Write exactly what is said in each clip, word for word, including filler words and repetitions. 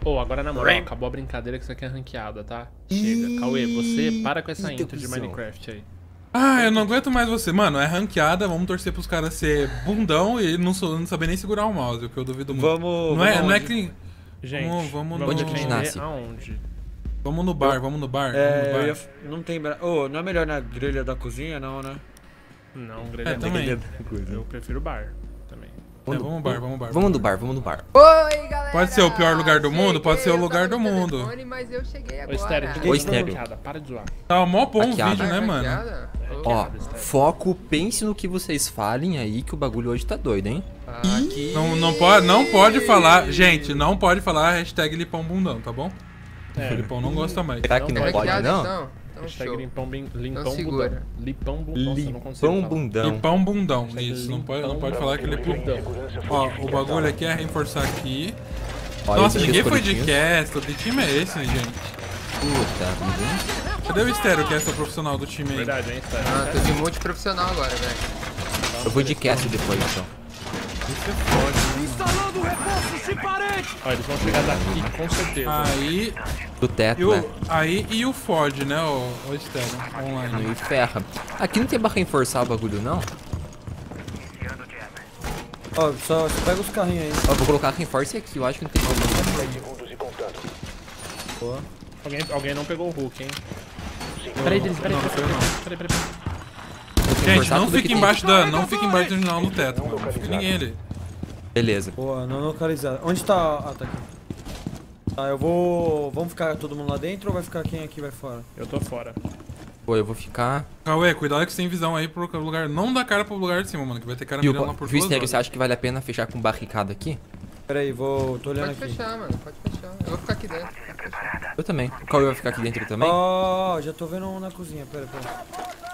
Ô, oh, agora na moral, acabou a brincadeira que isso aqui é ranqueada, tá? Chega. Cauê, você para com essa intro de Minecraft aí. Ah, eu não aguento mais você. Mano, é ranqueada, vamos torcer pros caras ser bundão e não, não saber nem segurar o mouse, o que eu duvido muito. Vamos... Não é, vamos não é onde? que... Gente, vamos, vamos, vamos no... aprender nasce? aonde? Vamos no bar, vamos no bar. É, vamos no bar. eu ia... não tem... bra- Ô, não é melhor na grelha da cozinha, não, né? Não, É, grelha também. Grelha da cozinha. Eu prefiro bar também. É, vamos no bar, vamos no bar. Vamos no bar, vamos no bar. Oi, galera! Pode ser o pior lugar do mundo, Cheguei, pode ser o eu lugar tava do no mundo. telefone, mas eu cheguei Ô, agora. Estéreo, Oi, desculpa, Estéreo. ranqueada, para de zoar. Tá mó bom o Hackeada. vídeo, né, mano? Ranqueada? Ó, Ranqueada, Estéreo. foco, pense no que vocês falem aí, que o bagulho hoje tá doido, hein? Aqui. Não, não, pode, não pode falar, gente, não pode falar hashtag Lipão Bundão, tá bom? É. O Lipão não gosta mais. Será que não Não pode, Ranqueada, não? Então, então Hashtag show. limpão, bem, limpão Então segura. bundão. Lipão bundão, nossa, eu não consigo Limpão falar. bundão. Lipão Bundão, Hashtag isso, não pode, não limpão pode falar que ele é bundão. Ó, o bagulho aqui é reforçar aqui. Olha, Nossa, eu ninguém deixei foi os de coletinhos. cast, que time é esse, gente? Puta, ninguém... Cadê o Estéreo, que é essa profissional do time aí? Verdade, hein, Estéreo? Ah, tô de multiprofissional agora, velho. Eu vou de cast depois, então. Ó, eles vão chegar daqui, com certeza. Aí, Do e teto, né? o, aí e o Ford, né, o, o Estéreo, online. Não ferra. Aqui não tem pra reforçar o bagulho, não? Ó, só, só pega os carrinhos aí. Ó, vou colocar reforço aqui, eu acho que não tem problema. Boa. Alguém, alguém não pegou o Hulk, hein? Peraí, Denis, peraí, Não, peraí, não peraí, foi peraí, peraí, peraí. Vou Gente, reforçar não tudo que fica tem. embaixo da, não fica embaixo do jornal no teto, mano. Não fica ninguém ali. Beleza. Boa, não localizado. Onde tá? Ah, tá aqui. Tá, eu vou... Vamos ficar todo mundo lá dentro ou vai ficar quem aqui vai fora? Eu tô fora. Pô, eu vou ficar... Cauê, cuidado que você tem visão aí pro lugar, não dá cara pro lugar de cima, mano, que vai ter cara Viu, mirando lá por viu duas Estéreo, você horas. acha que vale a pena fechar com barricada aqui? Pera aí, vou... tô olhando Pode aqui. fechar, mano. Pode fechar. Eu vou ficar aqui dentro. Eu também. O Cauê vai ficar aqui dentro também? Ó, já tô vendo um na cozinha, pera, pera.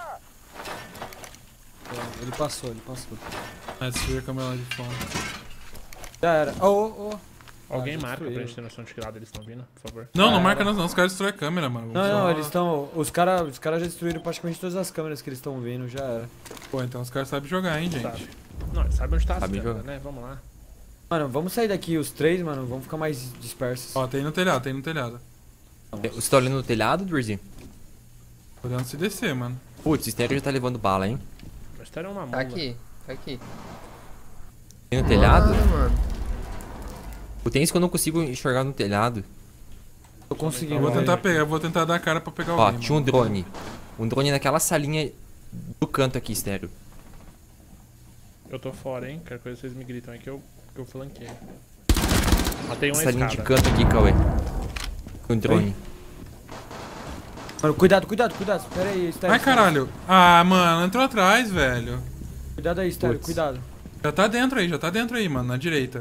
Ó, ele passou, ele passou. É, destruir a câmera lá de fora. Já era. Ô, ô, ô. Alguém já marca pra destruíram. gente ter noção de que lado eles estão vindo, por favor. Não, não Ah, marca ela- não, senão os caras destroem a câmera, mano. Não, Vamos não, só- eles estão... Os caras os cara já destruíram praticamente todas as câmeras que eles estão vendo, já era. Pô, então os caras sabem jogar, hein, gente. Sabe. Não, eles sabem onde tá a Sabe câmera, jogar. né? Vamos lá. Mano, vamos sair daqui os três, mano, vamos ficar mais dispersos. Ó, tem no telhado, tem no telhado. Você tá olhando no telhado, Drizzy? Podendo se descer, mano. Putz, o Estéreo já tá levando bala, hein? O Estéreo é uma Tá mula. aqui. Tá aqui. Tem no telhado? Ah, mano. O tem isso que eu não consigo enxergar no telhado. Tô conseguindo. Eu vou vai. tentar pegar, eu vou tentar dar a cara pra pegar Ó, alguém. tinha um mano. drone. Um drone naquela salinha do canto aqui, Estéreo. Eu tô fora, hein? Qualquer coisa vocês me gritam aí que eu, que eu flanqueio. Matei uma Salinha de escada. canto aqui, Cauê. Um drone. Mano, cuidado, cuidado, cuidado. Pera aí, Estéreo. Ai, caralho. Ah, mano, entrou atrás, velho. Cuidado aí, Estéreo, Putz. cuidado. Já tá dentro aí, já tá dentro aí, mano, na direita.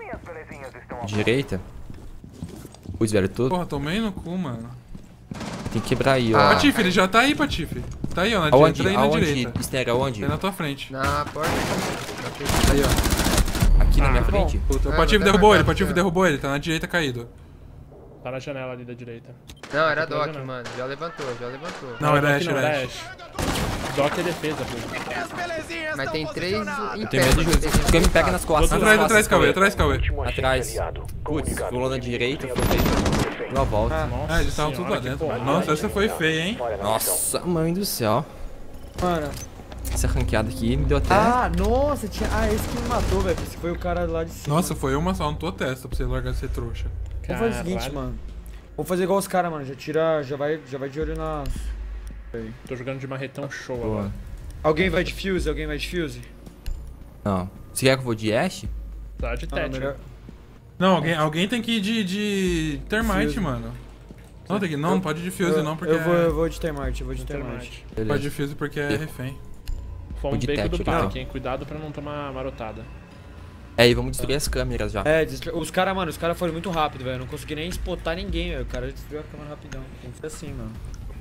Direita. Putz, velho, tô... Porra, tomei no cu, mano. tem que quebrar aí, ó. Ah. Patife, ele já tá aí, Patife. Tá aí, ó, na direita. Aonde? Entra aí na Aonde? direita. Estéreo, aonde? Tá aí na tua frente. Na porta. Aí, ó. Aqui na minha Ah, frente? Puta, o Ah, Patife vou derrubou até ele, o marcar Patife aqui, ó. derrubou ele, tá na direita caído. Tá na janela ali da direita. Não, era Tô fazendo. Doc, mano. Já levantou, já levantou. Não, era Doc Ash, não, era era Ash. Ash. Doc é defesa, pô. Mas tem três em Eu pé. tenho medo de... tem- Porque me pega nas costas. Outro Atrás, nas atrás, costas, Cauê, atrás, Cauê. Atrás. Putz, pulou na direita, foi Deu a volta. Nossa Ah, eles estavam tudo senhora, lá que dentro. porrada. Nossa, essa foi feia, hein? Nossa, mãe do céu. Mano. Essa ranqueada aqui me deu até... Ah, nossa, tinha... Ah, esse que me matou, velho. Esse foi o cara lá de cima. Nossa, foi uma só na tua testa pra você largar de ser trouxa. Vamos fazer o seguinte, Caralho. mano. Vamos fazer igual os caras, mano. Já tira... Já vai, já vai de olho nas... Tô jogando de marretão show Boa. agora. Alguém vai de fuse? Alguém vai de fuse? Não. Você quer que eu vou de Ash? Tá de Ah, tete. melhor... Não, alguém, alguém tem que ir de, de termite, Fuse. mano. Não, tem que, não, não pode ir de fuse eu, não, porque eu vou, é- eu vou de termite, eu vou de termite. Termite. pode Beleza. ir de fuse porque é refém. Fomos de beco do tete, parque, então. hein? Cuidado pra não tomar marotada. É, e vamos destruir as câmeras já. É, destru- os caras, mano, os caras foram muito rápido, velho. Eu não consegui nem spotar ninguém, velho. O cara destruiu a câmera rapidão. Tem que ser assim, mano.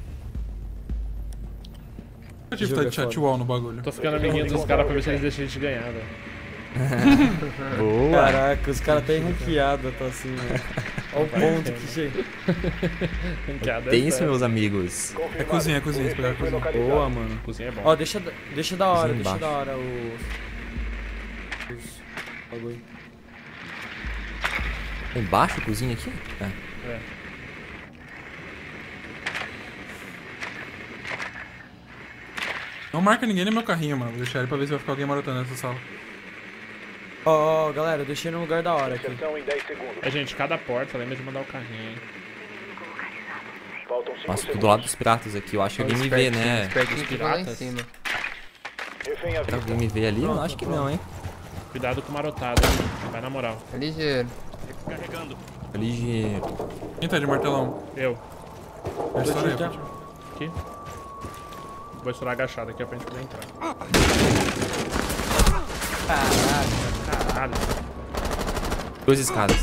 Eu tive Jogo é tá de chat foda. wall no bagulho. Tô ficando amiguinho dos caras pra ver se eles deixam a gente ganhar, velho. Boa. Caraca, os caras tá ranqueado, tá assim, velho. Olha o ponto que chega. Ranqueada é Tem isso, sério. meus amigos. É cozinha, é cozinha, pegar a cozinha. Boa, mano. Cozinha é bom. Ó, deixa, deixa da hora, Cozinha deixa embaixo. da hora o... Os... bagulho. Embaixo, cozinha aqui? É. É. Não marca ninguém no meu carrinho, mano. Vou deixar ele pra ver se vai ficar alguém marotando nessa sala. Ó, ó, galera, eu deixei num lugar da hora aqui. É, gente, cada porta, lembra de mandar o carrinho, hein? Nossa, tô do lado dos piratas aqui. Eu acho que alguém me vê, né? Espertinho que vai lá em piratas. cima. Será que alguém me vê ali? Eu acho que não, hein? Cuidado com marotada, hein? Vai na moral. É ligeiro. Ligeiro. Quem tá de martelão? Eu. Eu estourei, Deixa eu pode. Aqui. Vou estourar agachado aqui ó, pra gente poder entrar. Caralho. Caralho. Duas escadas.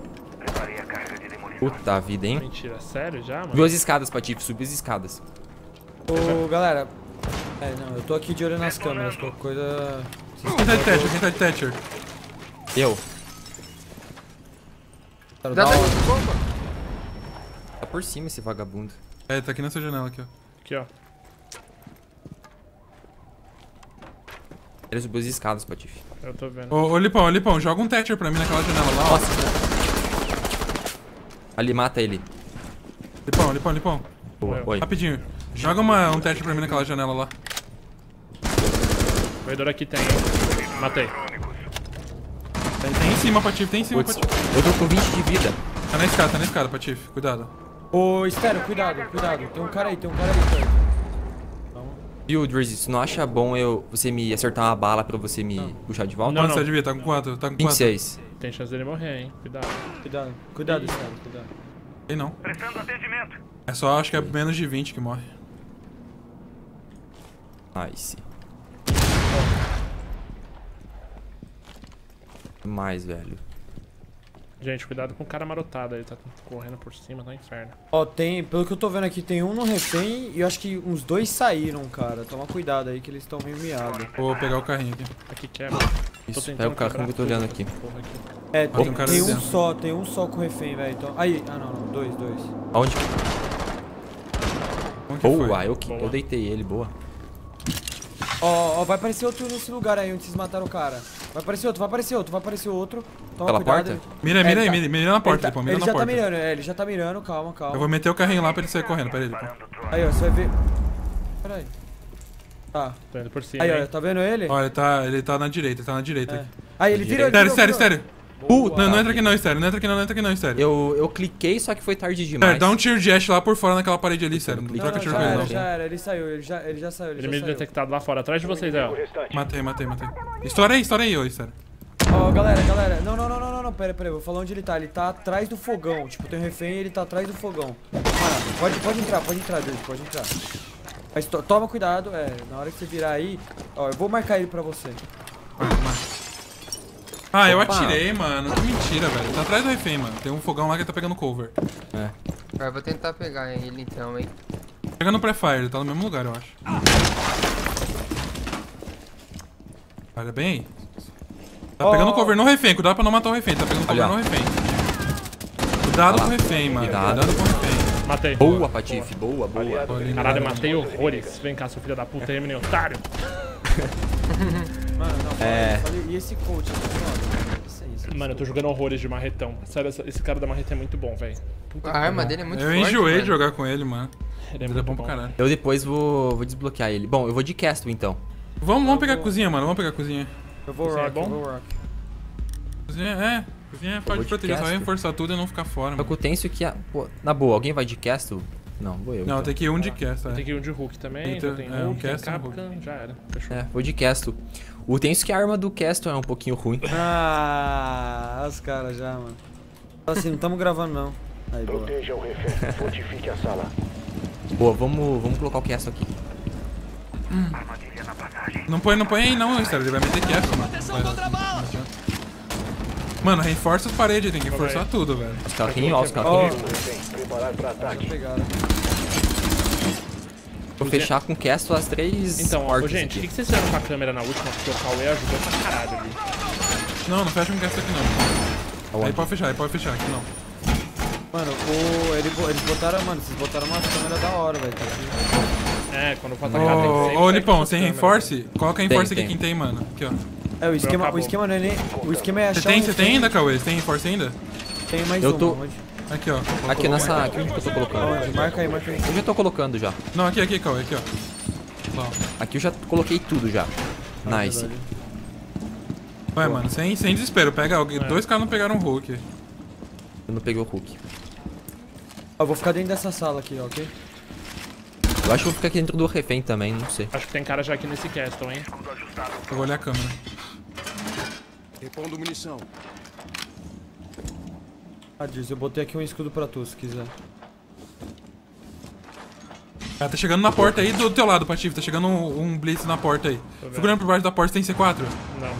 Puta vida, hein? Mentira, sério já, mano? Duas escadas, Patife. Subi as escadas. Ô, galera. É, não, eu tô aqui de olho nas câmeras, qualquer coisa... Quem tá de Thatcher? Quem tá de Thatcher? Eu. Cara, Dá da dano hora. de bomba. Tá por cima esse vagabundo. É, tá aqui nessa janela aqui, ó. Aqui, ó. Ele subiu as escadas, Patife. Eu tô vendo. Ô, ô, Lipão, ô, Lipão, joga um Thatcher pra mim naquela janela lá, ó. Nossa. Ali, mata ele. Lipão, Lipão, Lipão. Boa, oi. Rapidinho. Joga uma, um Thatcher pra mim naquela janela lá. O corredor aqui tem. Matei. Tem, tem em cima, Patife, tem em cima, Putz, Patife. eu tô com vinte de vida. Tá na escada, tá na escada, Patife. Cuidado. Ô, Estéreo, cuidado, cuidado. Tem um cara aí, tem um cara aí perto. Calma. Viu, Drizzy, você não acha bom eu, você me acertar uma bala pra você me puxar de volta? Não, Quanto não. você devia? Tá com quanto? Tá com vinte e quanto? seis. Tem chance dele morrer, hein? Cuidado. Cuidado, cuidado, Estéreo, cuidado. Tem não. É só, acho que é menos de vinte que morre. Nice. Mais, velho. Gente, cuidado com o cara marotado aí. Tá correndo por cima, tá um inferno. Ó, tem, pelo que eu tô vendo aqui, tem um no refém e eu acho que uns dois saíram, cara. Toma cuidado aí que eles estão meio miados. Vou pegar o carrinho aqui. Aqui quebra. Isso, tentando pega o carro quebrar que eu tô olhando tudo aqui. essa porra aqui. É, Ó, tem tem, um cara tem um dentro. só, tem um só com refém, velho. Então... Aí, ah não, não, dois, dois. Aonde? Como que foi? Boa, eu, que- Boa. eu deitei ele, boa. Ó, ó, vai aparecer outro nesse lugar aí onde vocês mataram o cara. Vai aparecer outro, vai aparecer outro, vai aparecer outro. Toma Pela cuidado. porta? Mira, É, mira aí, tá- mira, mira na porta, ele tá, Lipão, mira ele na já porta. tá mirando, é, ele já tá mirando, calma, calma. Eu vou meter o carrinho lá pra ele sair correndo, pera aí, Lipão. Aí, ó, você vai ver. Pera aí. Tá. Tô indo por cima, Aí, ó, hein? tá vendo ele? Ó, ele tá, ele tá na direita, ele tá na direita É. aqui. Aí, ele virou, ele Estéreo, virou, estéreo, virou. estéreo. Boa. Não, não entra aqui não, estéreo, não entra aqui não, não entra aqui não, estéreo. Eu, eu cliquei, só que foi tarde demais. Estéreo, dá um tear dash lá por fora naquela parede ali, sério. Não Não, troca Não, tiro já com ele era, não. já era, ele saiu, ele já, ele já saiu, ele, Ele já me saiu. detectado lá fora, atrás de vocês aí, ó. Matei, matei, matei. Estoura aí, estoura aí, ô, estéreo. Ó, galera, galera, não, não, não, não, não, não, pera, pera, eu vou falar onde ele tá, ele tá atrás do fogão, tipo, tem um refém e ele tá atrás do fogão. Mano, pode, pode entrar, pode entrar, Deus, pode entrar. Mas to- toma cuidado, é, na hora que você virar aí, ó, eu vou marcar ele pra você. Ah, eu Opa. atirei, mano. Que mentira, velho. Tá atrás do refém, mano. Tem um fogão lá que tá pegando cover. É. Ah, eu vou tentar pegar ele então, hein. Pega no pré-fire, ele tá no mesmo lugar, eu acho. Olha bem aí. Tá Ó. pegando cover no refém, cuidado pra não matar o refém. Tá pegando cover Olha. no refém. Cuidado Olha com o lá. refém, mano. Cuidado. Cuidado com o refém. Matei. Boa, Patife, boa, boa. Olha, Caralho, eu galera. matei horrores. Vem cá, seu filho da puta, aí, menino otário. Mano, não, fala, É. fala, e esse coach aqui, ó, isso aí, isso aí. Mano, eu tô jogando horrores de marretão. Sério, essa- esse cara da marreta é muito bom, velho. A arma dele é muito Eu forte, enjoei mano. de jogar com ele, mano. Ele é Ele é muito bom bom. pra caralho. Eu depois vou, vou desbloquear ele. Bom, eu vou de Castle então. Vamos, vamos pegar a cozinha, mano. Vamos pegar a cozinha. Eu vou Isso aí é rock, eu bom? vou rock. Cozinha, é. Cozinha pode vou de proteger, só Castle. reforçar tudo e não ficar fora, Só mano. que o tenso que... A... Pô, na boa, alguém vai de Castle? Não, vou eu. Não, então. tem que ir um de cast, Tem é. que ir um de Hulk também, Então, já tem é, um Hulk, tem cast e um Capcan, já era. Fechou. É, vou de Castle. O tenso que a arma do Castle é um pouquinho ruim. Ah, os caras já, mano. Fala assim, não tamo gravando não. Aí, boa. Proteja o refém. Fortifique a sala. Boa, vamos, vamos colocar o Castle aqui. Não põe, não põe aí não, Estéreo. Ele vai meter cast, mano. Vai, não adianta. Mano, reforça as paredes, tem que reforçar tudo, velho. Os carrinhos, ó, os Ó, carrinhos. Refém, preparar para ataque. pegaram. Vou fechar com Castle as três Então, ó, portas gente, o que, aqui. que vocês fizeram com a câmera na última? Porque o Cauê ajudou pra caralho ali. Não, não fecha com cast aqui não. Aí Aonde? pode fechar, aí pode fechar, aqui não. Mano, o, ele, bo- eles botaram, mano, vocês botaram uma câmera da hora, velho. tá aqui. É, quando eu for atacar tem que Ô, sempre ô, sair Lipão, com sem câmera. reforce? Coloca reforce Tem, aqui quem tem, mano. Aqui, ó. É, o esquema, o acabou. esquema não é nem... O esquema é achar Você tem, um você tem refém. ainda, Cauê? Você tem reforce ainda? Tem mais Eu uma, tô- onde? Aqui, ó. Aqui nessa... Aqui onde que eu tô colocando? Onde? Marca aí, marca aí. Eu já tô colocando já. Não, aqui, aqui, Cauê, aqui, ó. Ó. Aqui eu já coloquei tudo já. Ah, Nice. verdade. Ué, mano, sem, sem desespero. Pega alguém. É. Dois caras não pegaram o Hulk. Eu não peguei o Hulk. Ó, eu vou ficar dentro dessa sala aqui, ok? Eu acho que eu vou ficar aqui dentro do refém também, não sei. Acho que tem cara já aqui nesse castle, hein? Eu vou olhar a câmera. Repondo munição. Ah, diz, eu botei aqui um escudo pra tu, se quiser. Ah, tá chegando na porta aí do teu lado, Patife. Tá chegando um, um Blitz na porta aí. vendo. Fica olhando por baixo da porta, tem C quatro? Não.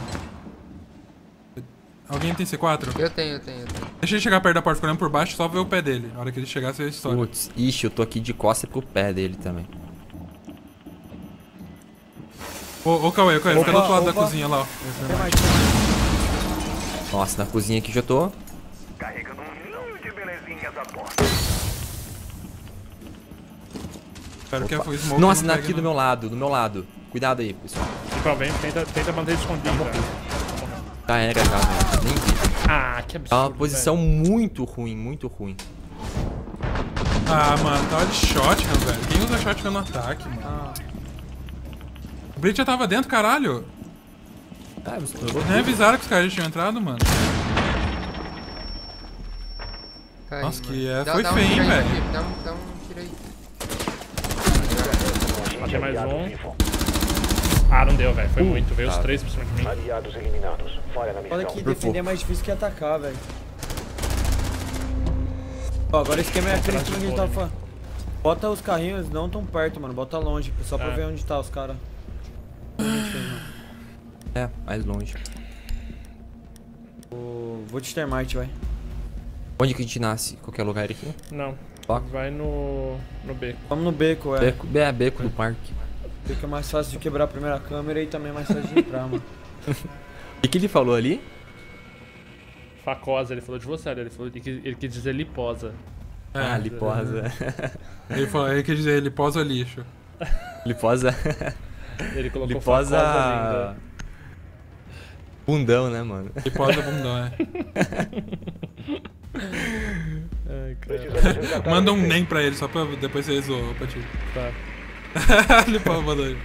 Alguém tem C quatro? Eu tenho, eu tenho, eu tenho. Deixa ele chegar perto da porta, fica olhando por baixo, só ver o pé dele. Na hora que ele chegar, você estoura. Putz, ixi, eu tô aqui de costas pro pé dele também. Ô, ô, Cauê, Cauê, fica Opa, do outro lado da opa. cozinha lá, ó. Tem mais, tem mais. Nossa, na cozinha aqui já tô. Carregando um milhão de belezinhas a bordo. Espero que a Smoke Nossa, não aqui pegue, do não. meu lado, do meu lado. Cuidado aí, pessoal. Tipo, vem, tenta, tenta manter escondido. velho. Já era, já, velho. Nem vi. Ah, que absurdo. Tá uma posição muito ruim, muito ruim. Ah, mano, tava de shotgun, velho. Quem usa shotgun no ataque, mano? Ah, O Blitz já tava dentro, caralho. Ah, você jogou Nem avisaram que os caras já tinham entrado, mano. Cai, Nossa, mano. que é- Dá- foi dá um feio, tiro hein, aí, velho. Felipe, Dá um, dá um tiro aí. Matei mais Aliado um. vivo. Ah, não deu, velho. Foi muito. Veio os tá. três por cima de mim. Aliados eliminados. Falha na olha missão. que defender é mais difícil que atacar, velho. Ó, agora o esquema é aquele que a gente tava falando. Bota os carrinhos não tão perto, mano. Bota longe, só pra É. ver onde tá os caras. É, mais longe. Vou te termite, vai. Onde que a gente nasce? Qualquer lugar aqui? Não. Ó. Vai no. no beco. Vamos no beco, é. Beco, é, beco do parque. Beco é mais fácil de quebrar a primeira câmera e também é mais fácil de entrar, mano. O que, que ele falou ali? Facosa, ele falou de você, ele falou ele quis, ele quis dizer liposa. É, ah, liposa. Ele, falou, ele quer dizer, ele posa lixo. liposa. Ele colocou liposa. facosa Bundão, né, mano? Ele posa bundão, é. linda. Ai, cara. Precisamos resgatar Manda o um refém. nem pra ele, só pra depois você zoar, Patife. Tá. Ele pode mandar ele.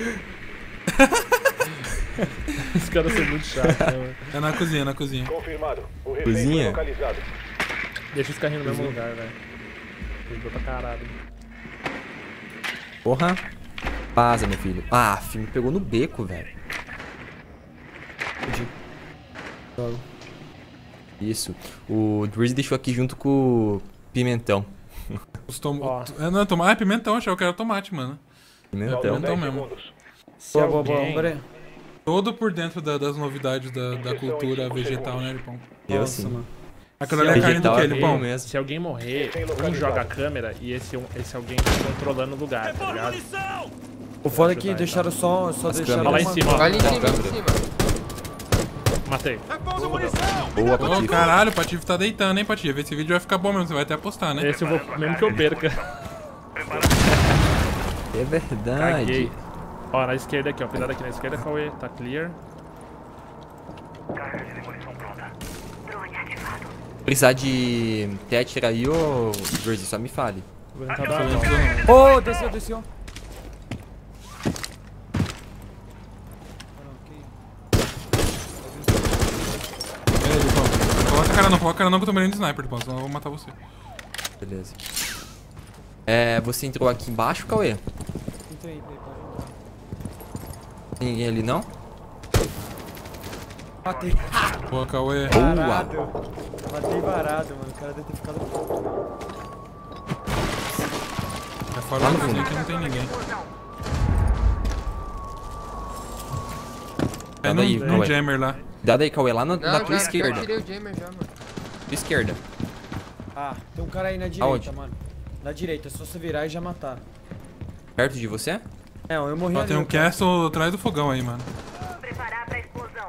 Os caras são muito chatos, né, mano? É na cozinha, é na cozinha. Confirmado. O refém Cozinha? foi localizado. Deixa os carrinhos no mesmo lugar, velho. Ajudou pra caralho. Porra. Vaza, meu filho. Ah, filho, me pegou no beco, velho. Isso. O Drizzy deixou aqui junto com o Pimentão. Os tom... Ó. É, não, toma... ah, é pimentão, achei que era tomate, mano. Pimentão. Então dez mesmo. segundos. Se Boa, boa, boa, alguém... vamos ver. Todo por dentro da- das novidades da, da cultura vegetal, né, Lipão? Eu Nossa, sim. mano. Aquilo ali é carne do Vegetal que, é Lipão? bom mesmo. Se alguém morrer, um joga a câmera e esse, um- esse alguém tá controlando o lugar, tá ligado? O foda é que Ajudar, deixaram só, só As deixaram Olha lá em uma- cima, ó. Vai ali em cima, câmera. ali em cima. Matei. Boa, Ô, Patife. caralho, o Patife tá deitando, hein, Patife? Esse vídeo vai ficar bom mesmo, você vai até apostar, né? Esse eu vou, mesmo que eu perca. É verdade. Caguei. Ó, na esquerda aqui, ó. Cuidado aqui na esquerda, Cauê. Tá clear. Precisar de Thatcher aí, ô Drizzy, só me fale. Vou tentar dar uma volta. Ô, desceu, desceu. É, Lipão. Coloca a cara não, coloca a cara não que eu tô mirando de sniper, Lipão, senão eu vou matar você. Beleza. É, você entrou aqui embaixo, Cauê? Entrei, entrei, pode entrar. Tem ninguém ali, não? Matei. Boa, Cauê. Varado. Matei varado, mano. O cara deve ter ficado. É fora Lá da no cozinha fundo. que não tem ninguém. É Tá num, daí, num Cauê. jammer lá. Cuidado aí, Cauê, lá na, Não, na tua já, esquerda. já tirei o Jammer já, mano. Tua esquerda. Ah, tem um cara aí na direita, Aonde? mano. Na direita, é só você virar e já matar. Perto de você? É, eu morri Ó, ali. tem um cara. castle atrás do fogão aí, mano. Preparar pra explosão.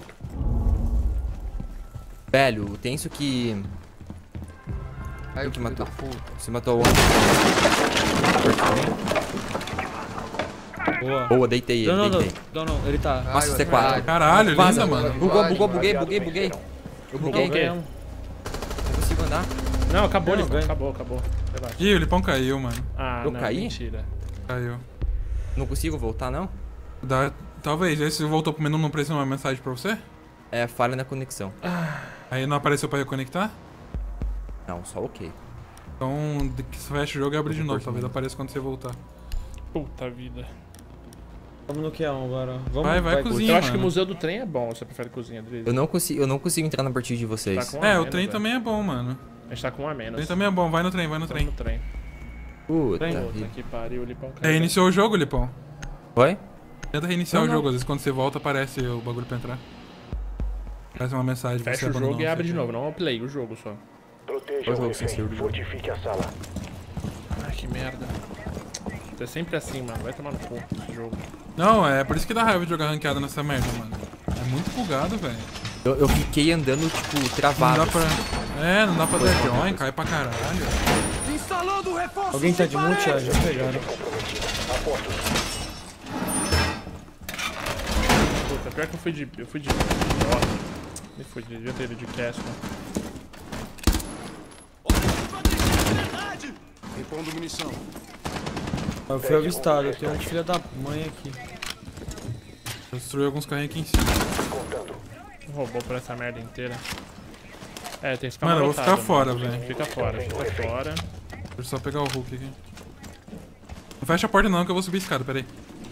Velho, o tenso que... Aí, Quem que filho matou? da puta. Você matou onde? Boa. Boa, deitei ele, Não, não, não, deitei. não, não, ele tá. Ai, Nossa, o C quatro. otário. Caralho, Vaza, linda, mano. Bugou, bugou, buguei, buguei, buguei. Eu buguei. Buguei. um. voltar? Não, acabou, Não, Lipão. ganha. Acabou, acabou. Relaxa. Ih, o Lipão caiu, mano. Ah, Eu não, caí? mentira. Caiu. Não consigo voltar, não? Dá... Talvez. Aí você voltou pro menu, não apareceu uma mensagem pra você? É falha na conexão. Aí não apareceu pra reconectar? Não, só ok. Então, de que você fecha o jogo e abre de novo. Talvez apareça quando você voltar. Puta vida. Vamos no Q um agora. Vamos, Vai, vai, cozinha. Eu acho que o mano. museu do trem é bom. Você prefere cozinha, Drizzy? Eu não consigo, eu não consigo entrar na partida de vocês. Tá com um a É, o menos, trem velho. também é bom, mano. A gente tá com um a O menos. trem também é bom. Vai no trem, vai no Vamos trem. no trem. Puta Trem. Puta vida. que pariu, o Lipão É, caiu. reiniciou o jogo, Lipão? Oi? Tenta reiniciar Não, o não. jogo. Às vezes quando você volta aparece o bagulho pra entrar. Aparece uma mensagem. Fecha você o abandonou, jogo e não abre sei de o novo. Não é o play, o jogo só. Proteja Pois o vou, sem refém. ser o jogo. Fortifique a sala. Ai, que merda. É sempre assim, mano. Vai tomar no cu esse jogo. quê. Não, é por isso que dá raiva de jogar ranqueada nessa merda, mano. É muito bugado, velho. Eu, eu fiquei andando, tipo, Não travado. dá pra... É, não dá pra dar join, cai pra caralho. Alguém tá de mute? Ah, já pegaram. Puta, pior que eu fui de... Eu fui de... Ó, me fui, devia ter ido de Casco. Repondo munição. Eu fui avistado, eu tenho um filho da mãe aqui. Eu destruí alguns carrinhos aqui em cima. Roubou por essa merda inteira. É, tem que ficar Mano, eu vou marotado, ficar fora, mano. velho. Fica fora, fica fora. Deixa eu só pegar o Hulk aqui. Não fecha a porta não, que eu vou subir a escada, peraí.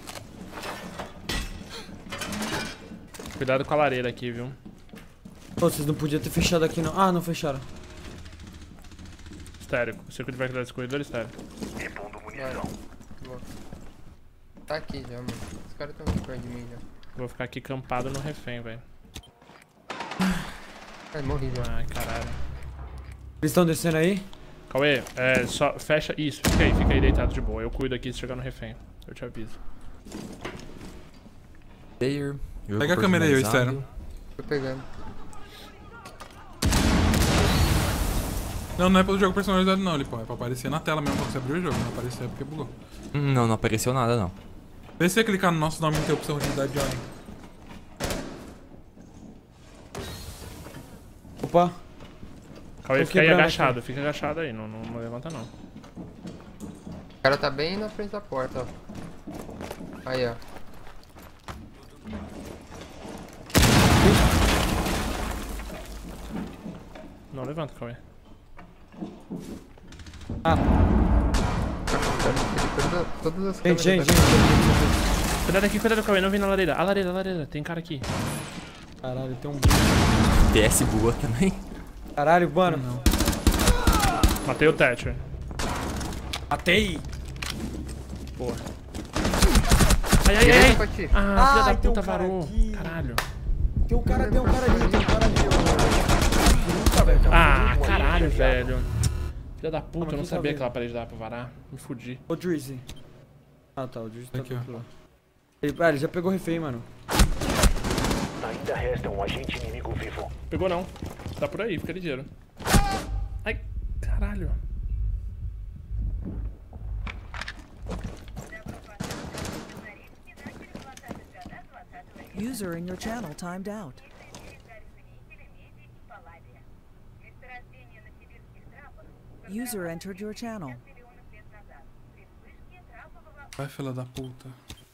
Cuidado com a lareira aqui, viu? Pô, vocês não podiam ter fechado aqui não. Ah, não fecharam. Estérico. O circuito vai cuidar desse corredor, estérico. Vai. Boa. Tá aqui já, mano. Os caras tão aqui perto de mim já. Vou ficar aqui campado no refém, velho. Ai, morri já. Ai, caralho. Eles estão descendo aí? Cauê, é, só fecha isso. Fica aí, fica aí deitado de boa. Eu cuido aqui se chegar no refém. Eu te aviso. Player, jogo Pega a câmera aí, eu personalizado. espero. Tô pegando. Não, não é pelo jogo personalizado não, Lipão. É pra aparecer na tela mesmo quando você abrir o jogo. Não aparecer é porque bugou. Hum, Não, não apareceu nada, não. Vê se você clicar no nosso nome e tem a opção de dar join. Opa. Cauê, Tô fica aí quebrando agachado. Fica agachado aí. Não, não, não levanta, não. O cara tá bem na frente da porta, ó. Aí, ó. Não levanta, Cauê. Ah, Todas, todas as gente, câmeras gente, gente. Cuidado aqui, cuidado, Cauê. Não vem na lareira. A lareira, a lareira. Tem cara aqui. Caralho, tem um... T S boa também. Caralho, mano. Matei o Thatcher. Matei! Porra. Ai, ai, ai, Direita ai. pra ti. Ah, filha Ai, da tem um puta, cara varou. aqui. Caralho. Tem um cara, tem um cara ali, tem um cara ali. ó. Nunca, velho. Ah, caralho, velho. Filha da puta, eu não quem tá sabia vendo? que aquela parede dava pra varar. Me fudi. Ô, Drizzy. Ah, tá, o Drizzy tá Aqui, ó. tudo lá. Ele, ah, ele já pegou refém, mano. Ainda resta um agente inimigo vivo. Pegou não. Tá por aí, fica ligeiro. Ai, caralho. User in your channel timed out. User entered your channel. Vai, filha da puta.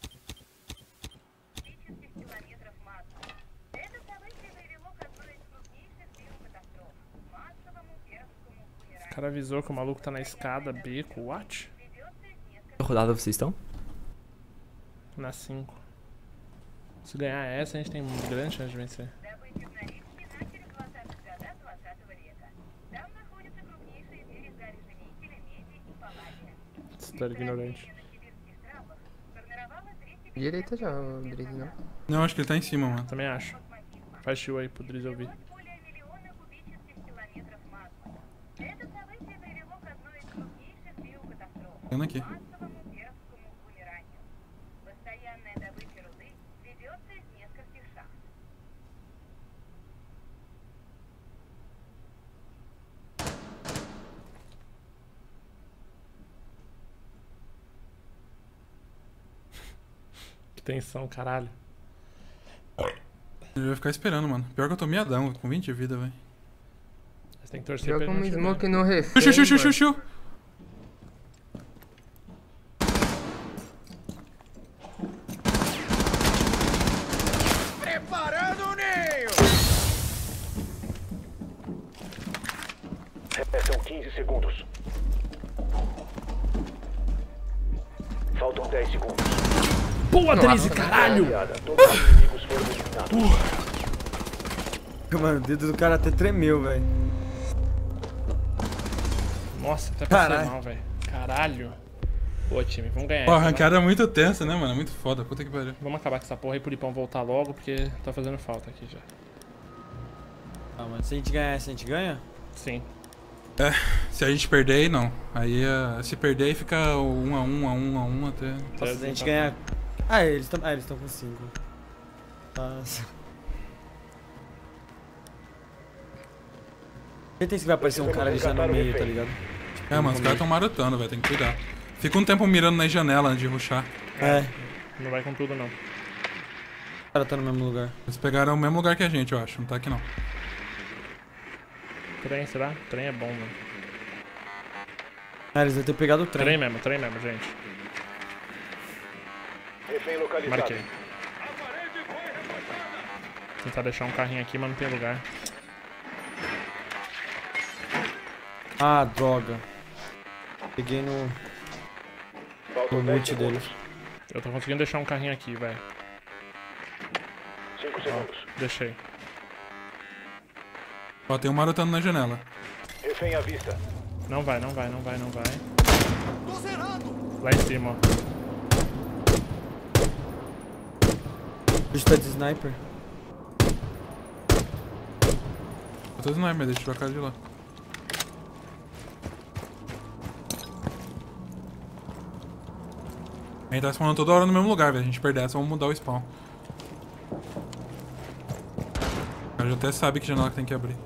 O cara avisou que o maluco tá na escada, beco, what? Que rodada vocês estão? Na cinco. Se ganhar essa, a gente tem grande chance de vencer. Você tá ignorante. Direita já, o Drizzy, não. Não, acho que ele tá em cima, mano. Também acho. Faz chill aí pro Drizzy ouvir. Vendo aqui. Que tensão, caralho. Ele vai ficar esperando, mano. Pior que eu tô miadão, com vinte de vida, velho. Você tem que torcer pra Joga ele um não te ver. smoke no refém. Xiu, xiu, xiu, xiu, mano. xiu. Restam quinze segundos. Faltam dez segundos. Boa, Nossa, Drizzy, caralho! Piada, todos os inimigos foram eliminados. Mano, o dedo do cara até tremeu, velho. Nossa, até passei Caralho. mal, velho. Caralho. Pô, time, vamos ganhar. Pô, a essa, né? arrancada é muito tensa, né, mano? É muito foda. Puta que pariu. Vamos acabar com essa porra aí pro Lipão voltar logo, porque tá fazendo falta aqui já. Ah, mano, se a gente ganhar essa, a gente ganha? Sim. Se a gente perder, aí não. Aí, uh, se perder, aí fica um a um, a um, a um até... Nossa, se a gente ganhar... Ah, eles estão ah, eles estão com cinco. Nossa. Certeza que vai aparecer um cara ali já no meio, tá ligado? É, mano, os caras tão marotando, velho. Tem que cuidar. Fica um tempo mirando na janela antes de rushar. É, Não vai com tudo, não. o cara tá no mesmo lugar. Eles pegaram o mesmo lugar que a gente, eu acho. Não tá aqui, não. Trem, será? Trem é bom, mano. Ah, eles devem ter pegado o trem. Trem mesmo, trem mesmo, gente. Refém localizado. Marquei. Tentar deixar um carrinho aqui, mas não tem lugar. Ah, droga. Peguei no, Faltam no dez multi segundos. deles. Eu tô conseguindo deixar um carrinho aqui, velho. cinco segundos. Deixei. Ó, tem um marotando na janela. Refém à vista. Não vai, não vai, não vai, não vai. Lá em cima, ó. Bicho tá de sniper. Eu tô sniper, deixa eu tirar a cara de lá. A gente tá spawnando toda hora no mesmo lugar, velho. A gente perder essa, vamos mudar o spawn. O cara já até sabe que janela que tem que abrir.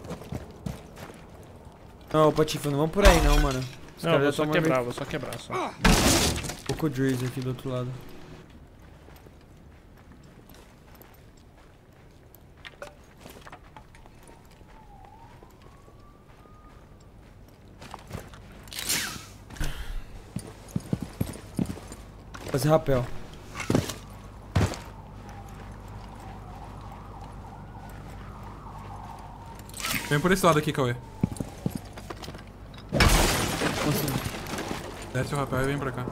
Não, Patifa, não vamos por aí não, mano. Os Não, caras vou já só tão quebrar, meio- vou só quebrar, só. Um pouco o Drizzy aqui do outro lado. Fazer rapel. Vem por esse lado aqui, Cauê. Desce o rapel e vem pra cá.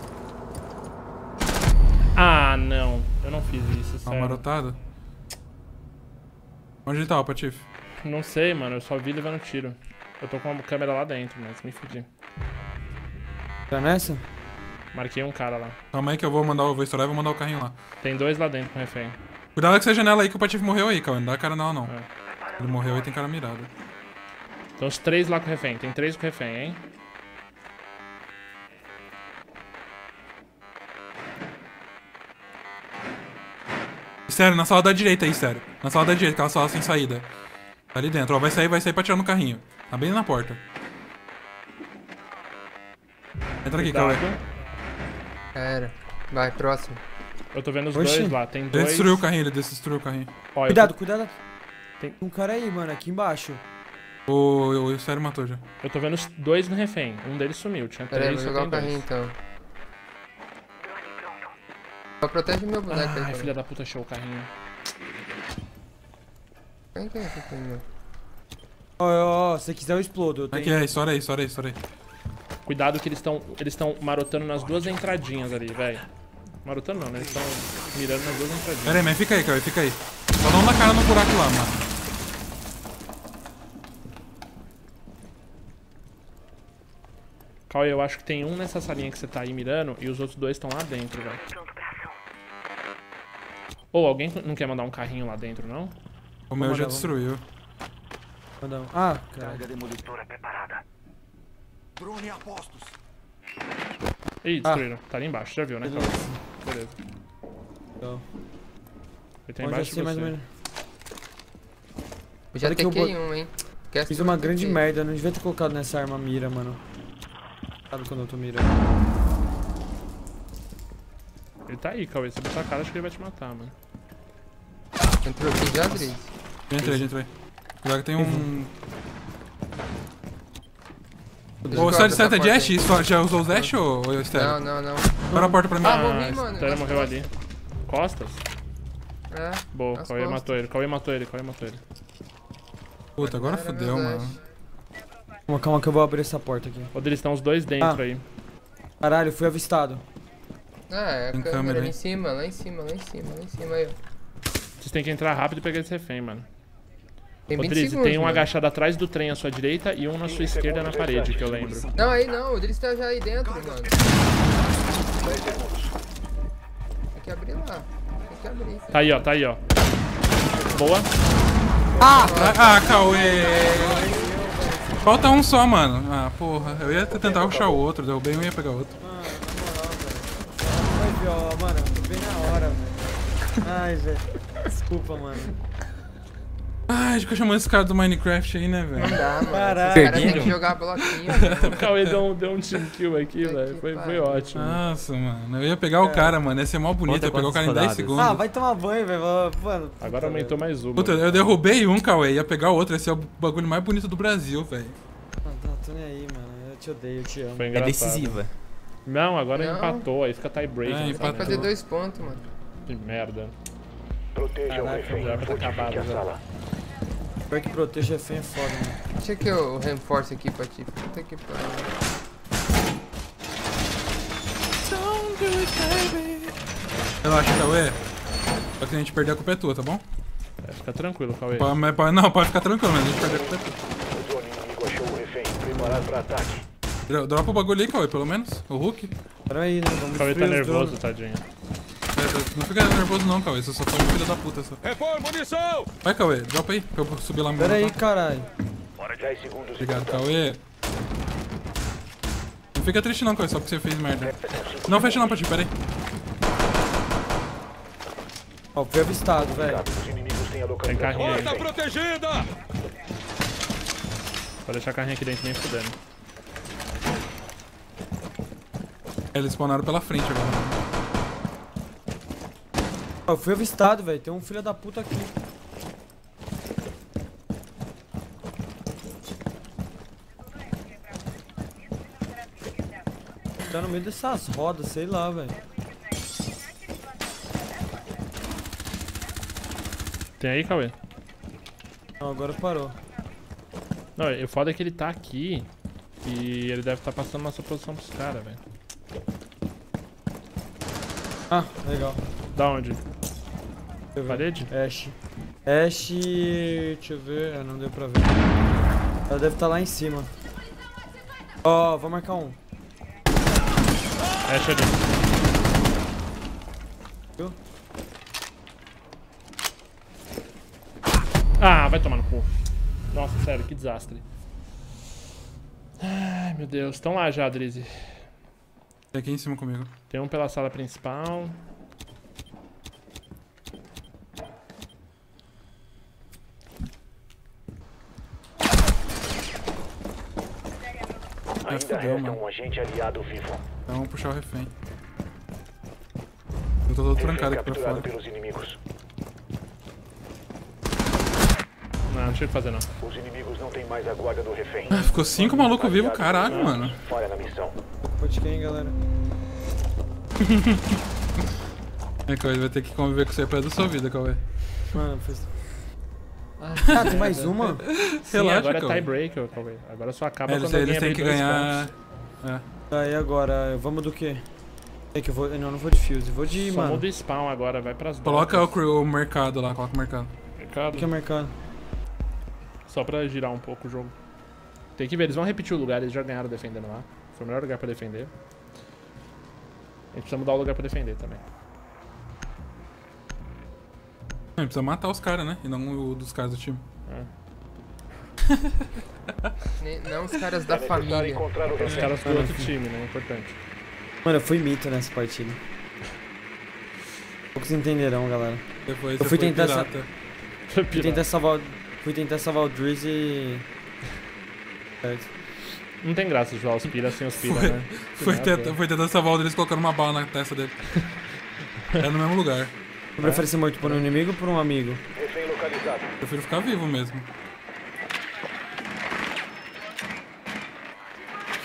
Ah, não. Eu não fiz isso, Tá sério. marotado? Onde ele tá, o Patife? Não sei, mano. Eu só vi levando tiro. Eu tô com a câmera lá dentro, mas me fudi. Tá nessa? Marquei um cara lá. Calma aí que eu vou mandar, eu vou estourar e vou mandar o carrinho lá. Tem dois lá dentro com refém. Cuidado com essa janela aí que o Patife morreu aí, Cauê. Não dá cara não, não. É. Ele morreu aí, tem cara mirado. Então os três lá com refém. Tem três com refém, hein? Sério, na sala da direita aí, sério. Na sala da direita, aquela sala sem saída. Tá ali dentro, ó. Vai sair, vai sair pra tirar no carrinho. Tá bem na porta. Entra aqui, Cauê. Cuidado. Era. Vai, próximo. Eu tô vendo os Oxi. dois lá. Tem Ele dois. destruiu o carrinho, ele destruiu o carrinho. Ó, eu Cuidado, cuidado. Tem- Tem um cara aí, mano, aqui embaixo. O, o, o Sério matou já. Tô, eu tô vendo os dois no refém. Um deles sumiu. Tinha Pera aí, três, vou só jogar tem o carrinho dois. então. Só protege o meu boneco aí. Ai, também. filha da puta, achou o carrinho. Quem que é esse carrinho? Ó, ó, ó, se você quiser eu explodo. Eu tenho... Aqui é, estoura aí, estoura aí, estoura aí. Cuidado que eles estão eles estão marotando nas duas entradinhas ali, velho. Marotando não, né? Eles estão mirando nas duas entradinhas. Pera aí, mas fica aí, Cauê, fica aí. Só não dá cara no buraco lá, mano. Cauê, eu acho que tem um nessa salinha que você tá aí mirando e os outros dois estão lá dentro, velho. Pronto pra ação. Ou alguém não quer mandar um carrinho lá dentro, não? O meu já mandar, destruiu. Manda um. Ah, cara. Carga demolitora preparada. Drone a postos. Ih, destruíram. Tá ali embaixo, já viu, né, Cauê? Beleza. Então, Ele tá onde eu embaixo de sei mais ou você. menos. Eu já Olha que eu tequei bot- um, hein. Quer Fiz uma subir grande aqui? merda, eu não devia ter colocado nessa arma mira, mano. Sabe quando eu tô mirando? Ele tá aí, Cauê. Se botar a cara, acho que ele vai te matar, mano. Entrou aqui já, Drizzy? Já entrei, já entrei. Cuidado que tem um... Ô, só de seta de Ash, só- já usou os Dash ou ou Não, Estéreo? não, não. Para a porta pra mim. Ah, Ah, morri, mano. Estéreo nas morreu costas. ali. Costas? É. Boa, nas Cauê costas. matou ele, Cauê matou ele, Cauê matou ele. Puta, agora Era fodeu, meu mano. Dash. Calma, calma que eu vou abrir essa porta aqui. Ô, eles estão os dois dentro Ah. aí. Caralho, fui avistado. Ah, é a Tem câmera, câmera lá aí. em cima, lá em cima, lá em cima, lá em cima aí, ó. Vocês têm que entrar rápido e pegar esse refém, mano. Tem Ô, vinte Drizzy, segundos, tem um mano. agachado atrás do trem à sua direita e um na sua esquerda na parede, que eu lembro. Não, aí não, o Drizzy tá já aí dentro, mano. Tem que abrir lá. Tem que abrir. Tá aí, ó, tá aí, ó. Boa. Ah, ah, Cauê! Falta um só, mano. Ah, porra. Eu ia tentar puxar o outro, derrubei um e ia pegar outro. Ai, pior, mano, bem na hora, velho. Ai, velho. Desculpa, mano. Ai, fica chamando esse cara do Minecraft aí, né, velho? Dá, mano. Caralho. Os caras têm que jogar bloquinho, mano. O Cauê deu um, deu um team kill aqui, Puta velho. que Foi, foi pariu. ótimo. Nossa, mano. Eu ia pegar o cara, mano. Ia ser mó bonito. Conta Eu ia pegar o cara em quantas dez rodadas. segundos. Ah, vai tomar banho, velho. Mano. puta, Agora aumentou velho. mais uma. Puta, eu derrubei um, Cauê. Ia pegar o outro. Esse é o bagulho mais bonito do Brasil, velho. Não, não, tô nem aí, mano. Eu te odeio, eu te amo. Foi É engraçado. decisiva. Não, agora Não. empatou, aí fica tie break. É, né? empatou. Tem que fazer dois pontos, mano. Que merda. Proteja o Caraca, refém. já vai ter acabado Fortifique a já. sala. Pior que proteger refém é foda, mano. Deixa aqui o o reforço aqui pra ti. Puta que pariu. Relaxa, Cauê. Só que se a gente perder, a culpa é tua, tá bom? É, fica tranquilo, Cauê. Pode- mas pode- não, pode ficar tranquilo, mas a gente perder, a culpa é tua. O drone inimigo achou o refém. Preparado para ataque. Dro- Dropa o bagulho aí, Cauê, pelo menos. O Hulk. Pera aí, né? Vamos O Cauê tá destruir os nervoso, drones. tadinho. É, não fica nervoso não, Cauê. Você só foi um filho da puta. Só. Repõe munição! Vai, Cauê. Dropa aí, pra eu subir lá no Pera aí, montar. caralho. dez segundos. Obrigado, Cauê. Não fica triste não, Cauê, só porque você fez merda. Não fecha não, Pati, pera aí. Ó, fui avistado, velho. Os inimigos têm a Tem localização. carrinho aí. Porta protegida! Pode deixar a carrinho aqui dentro nem fudendo. Eles spawnaram pela frente agora. Ó, fui avistado, velho. Tem um filho da puta aqui. Tá no meio dessas rodas, sei lá, velho. Tem aí, Cauê? Não, agora parou. Não, o foda é que ele tá aqui e ele deve estar tá passando nossa posição pros caras, velho. Ah, legal. Da onde? Deixa eu ver. Parede? Ash. Ash. Deixa eu ver. É, não deu pra ver. Ela deve estar lá em cima. Ó, vou marcar um. Ash ali. Viu? Ah, vai tomar no cu. Nossa, sério, que desastre. Ai, meu Deus. Estão lá já, Drizzy. Tem aqui em cima comigo. Tem um pela sala principal. Ainda fudeu, resta mano. um agente aliado vivo. Então vamos puxar o refém. Eu tô todo Refém trancado aqui pra capturado fora. pelos inimigos. Não, não tinha o que fazer não. Os inimigos não têm mais a guarda do refém. Ah, ficou cinco malucos vivos, caralho, mano. Falha na missão. Pode quem, galera? É, Cauê, vai ter que conviver com isso aí pro resto da sua vida, Cauê. Mano, fez. Ah, tem mais uma? Sim, Relaxa, agora é Cauê. tiebreaker, Cauê. Agora só acaba É, eles, quando alguém eles têm abrir que dois ganhar. pontos. É. Aí agora, vamos do quê? É que eu vou. Não, não vou de fuse, vou de, Só mano. muda o spawn agora, vai pras Coloca o, docas. cru- o mercado lá, coloca o mercado. Mercado. O que é mercado? Só pra girar um pouco o jogo. Tem que ver, eles vão repetir o lugar, eles já ganharam defendendo lá. Foi o melhor lugar pra defender. A gente precisa mudar o lugar pra defender também. A gente precisa matar os caras, né? E não o dos caras do time. Nem- Não os caras da É necessário família. encontrar o Os refém. caras do outro time, né? Importante. Mano, eu fui mito nessa partida. Poucos entenderão, galera. Depois Eu você fui foi tentar pirata. Fui tentar salvar o. Fui tentar salvar o Drizzy e. Certo. Não tem graça jogar os pira sem os pira, Foi- né? Foi, nada. tenta, foi tentando salvar o deles colocando uma bala na testa dele. É no mesmo lugar. Tu prefere ser morto por um inimigo ou por um amigo? Refém localizado. Prefiro ficar vivo mesmo.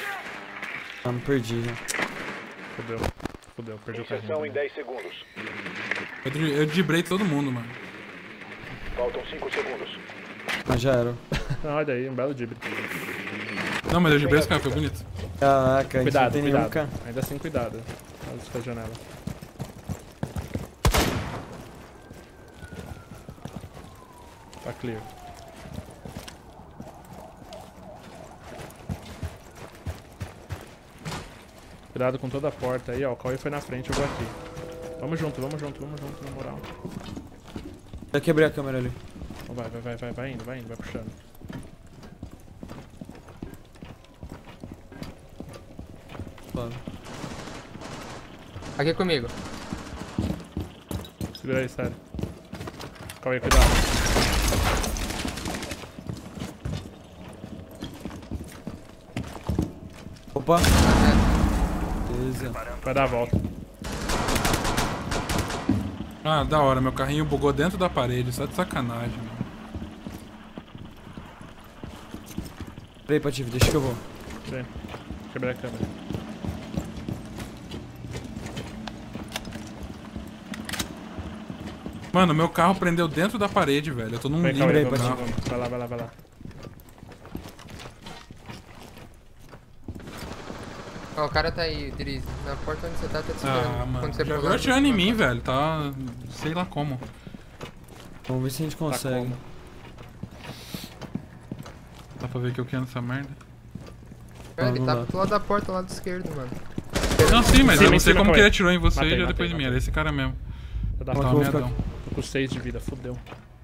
Ah, não perdi, né? Fudeu. Fudeu, perdi o Inserção carrinho. em dez segundos. Eu, dri- eu dibrei todo mundo, mano. Faltam cinco segundos. Ah, já era. Não, olha aí, um belo dibre. Não, mas eu dibrei esse cara, foi bonito. Caraca, a gente Cuidado, não tem cuidado. nenhum cara. Ainda assim, cuidado. Olha essa janela. Tá clear. Cuidado com toda a porta aí, ó. O Cauê foi na frente, eu vou aqui. Vamos junto, vamos junto, vamos junto, na moral. Já quebrei a câmera ali. Então vai, vai, vai, vai, vai indo, vai indo, vai puxando. Claro. Aqui comigo. Segura aí, sério. Cauê, cuidado. Opa. Beleza. Vai dar a volta. Ah, da hora, meu carrinho bugou dentro da parede, só de sacanagem, mano. Peraí, Patife, deixa que eu vou. Sim. Quebrei a câmera. Mano, meu carro prendeu dentro da parede, velho. Eu tô num Vem, limbo Cauê, do vamos, carro. vamos. Vai lá, vai lá, vai lá. Ó, o cara tá aí, Drizzy. Na porta onde você tá, tá te esperando. Ah, mano. Quando você Já pular, viu atirando em você mim, vai velho. Tá. Sei lá como. Vamos ver se a gente consegue. como? Dá pra ver que eu quero essa merda. passar. Ele Não, tá não dá. pro lado da porta, lado esquerdo, mano. Não, sim, mas Cima, eu não em sei cima, como que Cauê. ele atirou em você Matei, e já matei, depois de mim. matei. Era esse cara mesmo. Eu Mas tava Tava eu vou ficar meadão. tô com seis de vida, fudeu.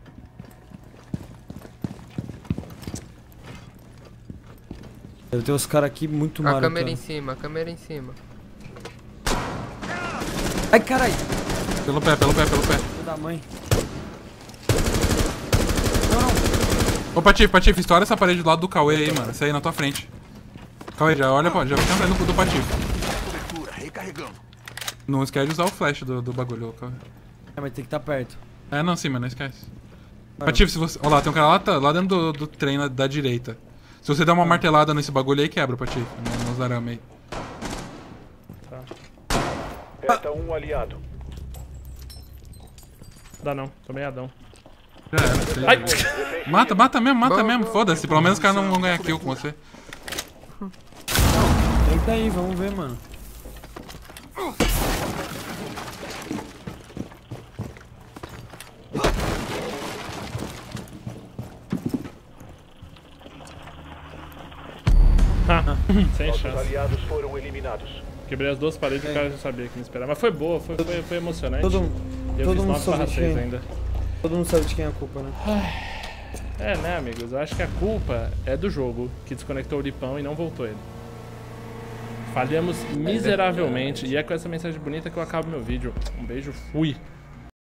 Deve ter uns caras aqui muito A malucos. câmera em cima, a câmera em cima. Ai, carai! Pelo pé, pelo pé, pelo pé. Filho da mãe. Ô, Patife, Patife, estoura essa parede do lado do Cauê aí, mano. Essa aí na tua frente. Cauê, já olha, pô, já fica atrás do, do Patife. Cobertura, recarregando. Não esquece de usar o flash do, do bagulho, Cauê. É, mas tem que estar perto. É, não, sim, mas não esquece. Ah, Patife, se você. Olha lá, tem um cara lá, tá- lá dentro do, do trem na- da direita. Se você der uma martelada nesse bagulho aí, quebra, Patife. no- Nos arame aí. Resta um aliado. Dá não, tô meiadão. Já era, sei. Ai! Mata, mata mesmo, mata Boa, mesmo. boa. Foda-se, pelo menos os caras não vão ganhar kill com você. Tenta aí, vamos ver, mano. Sem Nossos chance. aliados foram eliminados. Quebrei as duas paredes e o cara já sabia que me esperava. Mas foi boa, foi, foi, foi emocionante. Todo, E eu todo fiz mundo nove sabe barra de seis quem. ainda. Todo mundo sabe de quem é a culpa, né? É, né, amigos? Eu acho que a culpa é do jogo, que desconectou o Lipão e não voltou ele. Falhamos miseravelmente. E é com essa mensagem bonita que eu acabo meu vídeo. Um beijo, fui!